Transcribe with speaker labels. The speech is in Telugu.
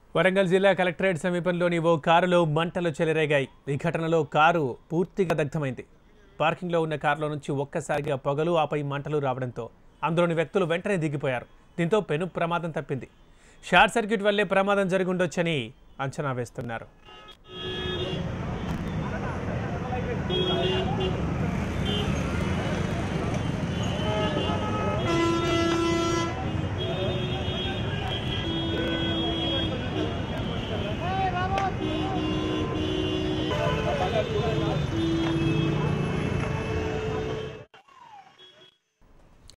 Speaker 1: వరంగల్ జిల్లా కలెక్టరేట్ సమీపంలోని ఓ కారులో మంటలు చెలరేగాయి. ఈ ఘటనలో కారు పూర్తిగా దగ్ధమైంది. పార్కింగ్లో ఉన్న కారులో నుంచి ఒక్కసారిగా పొగలు ఆపై మంటలు రావడంతో అందులోని వ్యక్తులు వెంటనే దిగిపోయారు. దీంతో పెను ప్రమాదం తప్పింది. షార్ట్ సర్క్యూట్ వల్లే ప్రమాదం జరుగుండొచ్చని అంచనా వేస్తున్నారు.